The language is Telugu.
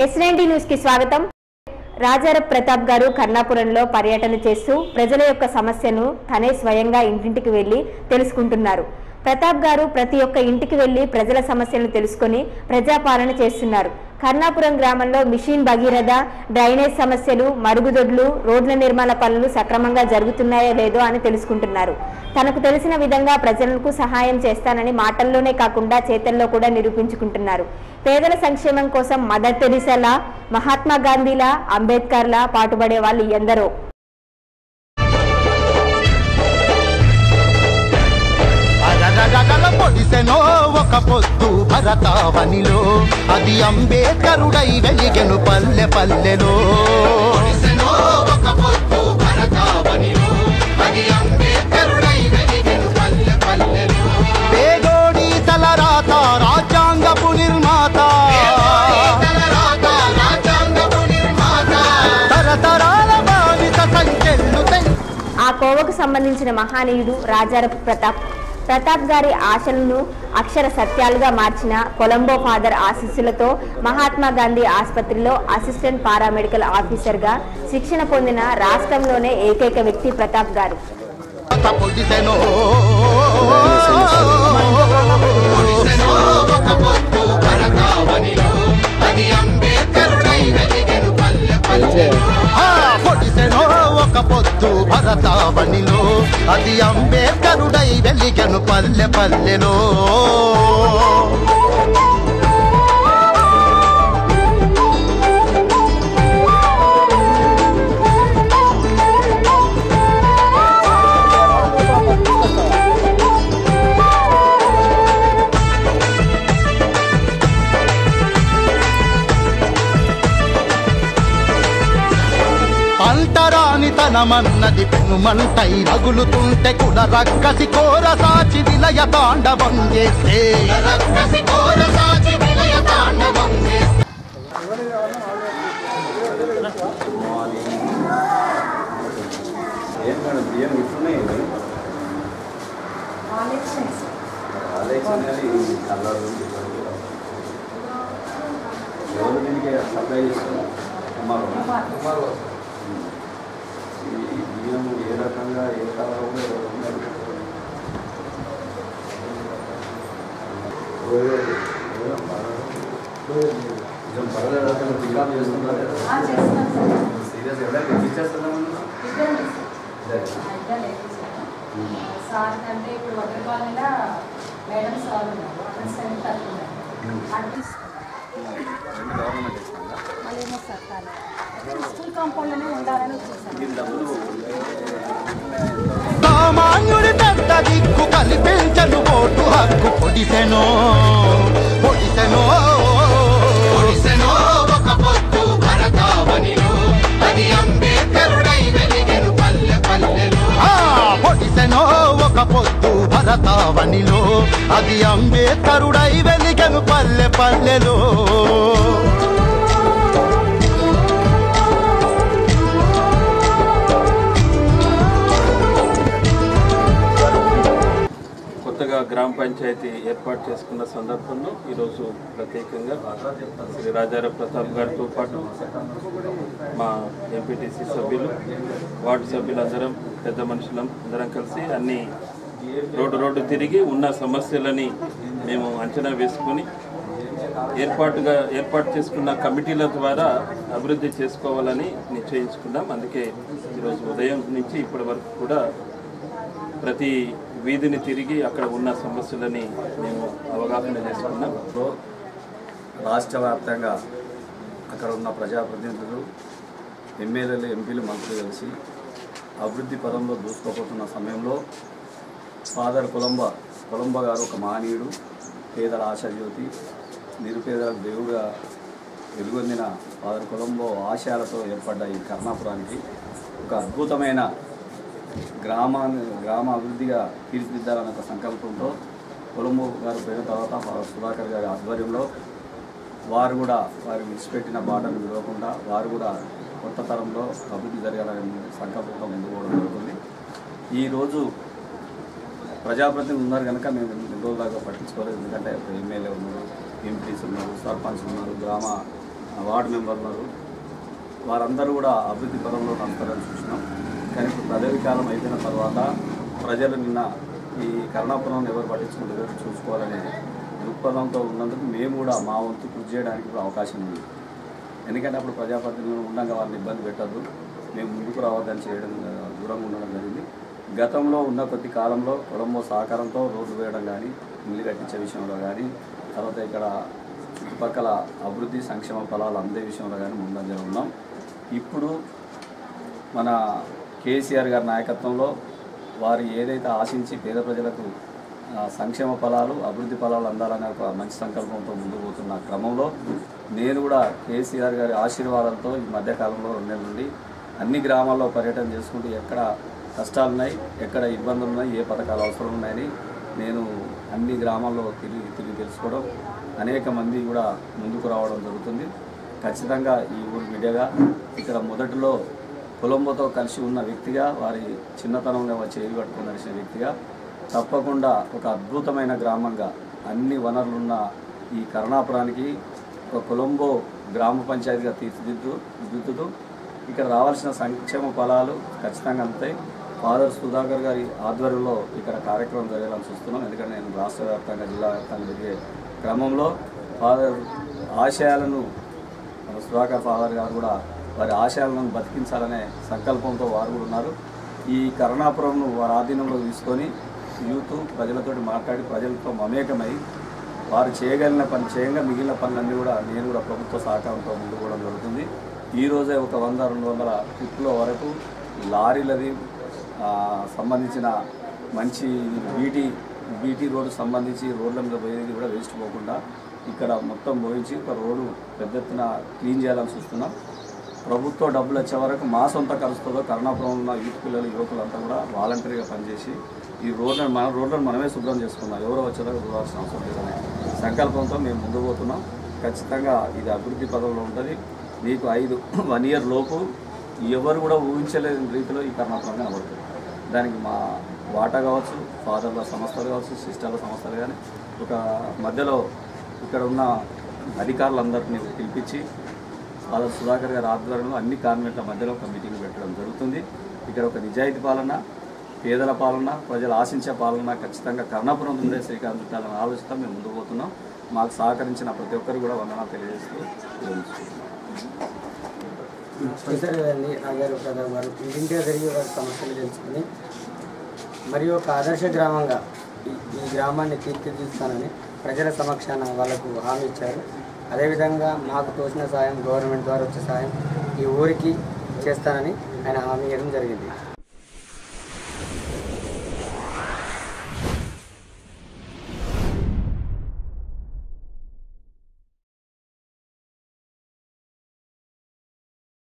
S90 న్యూస్ కి స్వాగతం. రాజారప్ ప్రతాప్ గారు కర్ణాపురంలో పర్యటన చేస్తూ ప్రజల యొక్క సమస్యను తనే స్వయంగా ఇంటింటికి వెళ్లి తెలుసుకుంటున్నారు. ప్రతాప్ గారు ప్రతి ఒక్క ఇంటికి వెళ్లి ప్రజల సమస్యలను తెలుసుకొని ప్రజాపాలన చేస్తున్నారు. కర్ణాపురం గ్రామంలో మిషన్ భగీరథ, డ్రైనేజ్ సమస్యలు, మరుగుదొడ్లు, రోడ్ల నిర్మాణ పనులు సక్రమంగా జరుగుతున్నాయో లేదో అని తెలుసుకుంటున్నారు. తనకు తెలిసిన విధంగా ప్రజలకు సహాయం చేస్తానని మాటల్లోనే కాకుండా చేతల్లో కూడా నిరూపించుకుంటున్నారు. పేదల సంక్షేమం కోసం మదర్ తెరిసాలా, మహాత్మా గాంధీలా, అంబేద్కర్లా పాటుపడే వాళ్ళు ఎందరో. పొడిసెనో ఒక పొద్దు భరతావనిలో, అది అంబేద్కరుడై వెలిగెను పల్లె పల్లెలో. పేదోడి తలరాత రాజ్యాంగపు నిర్మాత, తరతరాల బాధిత సంఖ్యలు. ఆ కోవకు సంబంధించిన మహానీయుడు రాజారప్ ప్రతాప్. ప్రతాప్ గారి ఆశలను అక్షర సత్యాలుగా మార్చిన కొలంబో ఫాదర్ ఆశీస్సులతో మహాత్మా గాంధీ ఆసుపత్రిలో అసిస్టెంట్ పారామెడికల్ ఆఫీసర్గా శిక్షణ పొందిన రాష్ట్రంలోనే ఏకైక వ్యక్తి ప్రతాప్ గారు. ఒక పొద్దు భరతావనిలో, అది అంబేద్కరుడై వెలిగెను పల్లె పల్లెలో. అంటరాని తనమన్నది పెనుమంటై రగులుతుంటే కుల రక్కసి కోరసాచి విలయ తాండవం చేస్తే, సప్లై చేస్తున్నాం. బియ్యం ఏ రకంగా ఏ కాలంలో పికప్ చేస్తున్నారు. సీరియస్ ఎవరైనా ఇచ్చేస్తున్నామన్నా సార్ అంటే ఇప్పుడు వడ్రపాలెంలో మేడం సార్ ఉన్నారు, గవర్నమెంట్ మళ్ళీ సార్ స్కూల్ కాంపౌండ్లోనే ఉండాలని వచ్చేసారు. సామాన్యుడి పెద్ద దిక్కు కల్పించను ఓటు హక్కు. పొడిసెనో పొడిసెనో ఒక పొద్దు భరతావనిలో, అది అంబేద్కరుడై వెలిగెను పల్లె పల్లెలో. పొడిసెనో ఒక పొద్దు భరతావనిలో, అది అంబేద్కరుడై వెలిగెను పల్లె పల్లెలో. కొత్తగా గ్రామ పంచాయతీ ఏర్పాటు చేసుకున్న సందర్భంలో ఈరోజు ప్రత్యేకంగా శ్రీ రాజారప్ ప్రతాప్ గారితో పాటు మా ఎంపీటీసీ సభ్యులు, వార్డు సభ్యులందరం, పెద్ద మనుషులం అందరం కలిసి అన్ని రోడ్డు తిరిగి ఉన్న సమస్యలని మేము అంచనా వేసుకొని ఏర్పాటు చేసుకున్న కమిటీల ద్వారా అభివృద్ధి చేసుకోవాలని నిశ్చయించుకున్నాం. అందుకే ఈరోజు ఉదయం నుంచి ఇప్పటి వరకు కూడా ప్రతి వీధిని తిరిగి అక్కడ ఉన్న సమస్యలని మేము అవగాహన చేసుకున్నాం. రాష్ట్ర వ్యాప్తంగా అక్కడ ఉన్న ప్రజాప్రతినిధులు, ఎమ్మెల్యేలు, ఎంపీలు, మంత్రులు కలిసి అభివృద్ధి పదంలో దూసుకుపోతున్న సమయంలో ఫాదర్ కొలంబో గారు ఒక మహనీయుడు, పేదల ఆశాజ్యోతి, నిరుపేదలకు దేవుడుగా వెలుగొందిన ఫాదర్ కొలంబో ఆశయాలతో ఏర్పడ్డ ఈ కర్ణాపురానికి ఒక అద్భుతమైన గ్రామ అభివృద్ధిగా తీర్చిదిద్దాలన్న ఒక సంకల్పంతో కొలంబో గారు పోయిన తర్వాత సుధాకర్ గారి ఆధ్వర్యంలో వారు కూడా వారు విడిచిపెట్టిన బాటను విడవకుండా వారు కూడా కొత్త తరంలో అభివృద్ధి జరగాలనే సంకల్పంతో ముందుకు పోవడం జరుగుతుంది. ఈరోజు ప్రజాప్రతినిధులు ఉన్నారు కనుక మేము 2 రోజుల దాకా పట్టించుకోలేదు. ఎందుకంటే ఎమ్మెల్యే ఉన్నారు, ఎంపీస్ ఉన్నారు, సర్పంచ్ ఉన్నారు, గ్రామ వార్డు మెంబర్లు ఉన్నారు, వారందరూ కూడా అభివృద్ధి పరంలో నడుస్తారని చూసినాం. కానీ ఇప్పుడు పదవి కాలం అయిపోయిన తర్వాత ప్రజలు నిన్న ఈ కరుణాపురం ఎవరు పట్టించుకుంటే ఎవరు చూసుకోవాలనే దృక్పథంతో ఉన్నందుకు మేము కూడా మా వంతు కృషి చేయడానికి కూడా అవకాశం ఉంది. ఎందుకంటే అప్పుడు ప్రజాప్రతినిధులు ఉండగా వారిని ఇబ్బంది పెట్టద్దు, మేము ముందుకు రావద్దని చేయడం దూరంగా ఉండడం జరిగింది. గతంలో ఉన్న కొద్ది కాలంలో కొలంబో సహకారంతో రోడ్డు వేయడం కానీ, ఇల్లు కట్టించే విషయంలో కానీ, తర్వాత ఇక్కడ చుట్టుపక్కల అభివృద్ధి సంక్షేమ ఫలాలు అందే విషయంలో కానీ ముందంజలో ఉన్నాం. ఇప్పుడు మన కేసీఆర్ గారి నాయకత్వంలో వారు ఏదైతే ఆశించి పేద ప్రజలకు సంక్షేమ ఫలాలు అభివృద్ధి ఫలాలు అందాలనే ఒక మంచి సంకల్పంతో ముందుకు పోతున్న క్రమంలో నేను కూడా కేసీఆర్ గారి ఆశీర్వాదంతో ఈ మధ్యకాలంలో 2 నెలల నుండి అన్ని గ్రామాల్లో పర్యటన చేసుకుంటూ ఎక్కడ కష్టాలు ఉన్నాయి, ఎక్కడ ఇబ్బందులు ఉన్నాయి, ఏ పథకాలు అవసరం ఉన్నాయని నేను అన్ని గ్రామాల్లో తిరిగి తెలుసుకోవడం, అనేక మంది కూడా ముందుకు రావడం జరుగుతుంది. ఖచ్చితంగా ఈ ఊరు బిడ్డగా ఇక్కడ మొదటిలో కొలంబోతో కలిసి ఉన్న వ్యక్తిగా, వారి చిన్నతనంలో చేయి పట్టుకుని నడిచిన వ్యక్తిగా, తప్పకుండా ఒక అద్భుతమైన గ్రామంగా అన్ని వనరులున్న ఈ కరుణాపురానికి ఒక కొలంబో గ్రామ పంచాయతీగా తీర్చిదిద్దుతూ ఇక్కడ రావాల్సిన సంక్షేమ ఫలాలు ఖచ్చితంగా అందుతాయి. ఫాదర్ సుధాకర్ గారి ఆధ్వర్యంలో ఇక్కడ కార్యక్రమం జరగాలని చూస్తున్నాం. ఎందుకంటే నేను రాష్ట్ర వ్యాప్తంగా జిల్లా వ్యాప్తంగా జరిగే క్రమంలో ఫాదర్ ఆశయాలను సుధాకర్ ఫాదర్ గారు కూడా వారి ఆశయాలను బతికించాలనే సంకల్పంతో వారు కూడా ఉన్నారు. ఈ కరుణాపురంను వారి ఆధీనంలో తీసుకొని యూత్ ప్రజలతోటి మాట్లాడి ప్రజలతో మమేకమై వారు చేయగలిగిన పని చేయంగా మిగిలిన పనులన్నీ కూడా నేను కూడా ప్రభుత్వ సహకారంతో ముందుకు పోవడం జరుగుతుంది. ఈరోజే ఒక 100-200 ట్రిప్పుల వరకు లారీలది సంబంధించిన మంచి బీటీ రోడ్డు సంబంధించి రోడ్ల మీద పోయేది కూడా వేస్ట్ పోకుండా ఇక్కడ మొత్తం పోయించి ఒక రోడ్డు పెద్ద ఎత్తున క్లీన్ చేయాలని చూస్తున్నాం. ప్రభుత్వ డబ్బులు వచ్చే వరకు మా సొంత ఖర్చుతో కరుణాపురం ఉన్న యూత్ పిల్లలు యువకులంతా కూడా వాలంటరీగా పనిచేసి ఈ రోడ్లను మనమే శుభ్రం చేసుకున్నాం, ఎవరో వచ్చేదాకా చూడాల్సిన అవసరం లేదనే సంకల్పంతో మేము ముందుకు పోతున్నాం. ఖచ్చితంగా ఇది అభివృద్ధి పదంలో ఉంటుంది. మీకు 1 ఇయర్ లోపు ఎవరు కూడా ఊహించలేని రీతిలో ఈ కరుణాపురం కనబడుతుంది. దానికి మా వాటా కావచ్చు, ఫాదర్ల సంస్థలు కావచ్చు, సిస్టర్ల సంస్థలు కానీ ఒక మధ్యలో ఇక్కడ ఉన్న అధికారులందరినీ పిలిపించి ఫాదర్ సుధాకర్ గారి ఆధ్వర్యంలో అన్ని కాన్వెంట్ల మధ్యలో ఒక మీటింగ్ పెట్టడం జరుగుతుంది. ఇక్కడ ఒక నిజాయితీ పాలన, పేదల పాలన, ప్రజలు ఆశించే పాలన ఖచ్చితంగా కరుణాపురం నుండే శ్రీకారం చుట్టాలని ఆలోచిస్తాం. మేము ముందుకు పోతున్నాం. మాకు సహకరించిన ప్రతి ఒక్కరు కూడా వందనాలు తెలియజేస్తూ కదండి రాజారావు ప్రతాప్ గారు ఇంటింటిగా తిరిగి వారి సమస్యలు తెలుసుకుని మరియు ఒక ఆదర్శ గ్రామంగా ఈ గ్రామాన్ని తీర్చిదిద్దుతానని ప్రజల సమక్షాన వాళ్ళకు హామీ ఇచ్చారు. అదేవిధంగా మాకు తోచిన సాయం, గవర్నమెంట్ ద్వారా వచ్చే సాయం ఈ ఊరికి చేస్తానని ఆయన హామీ ఇవ్వడం జరిగింది.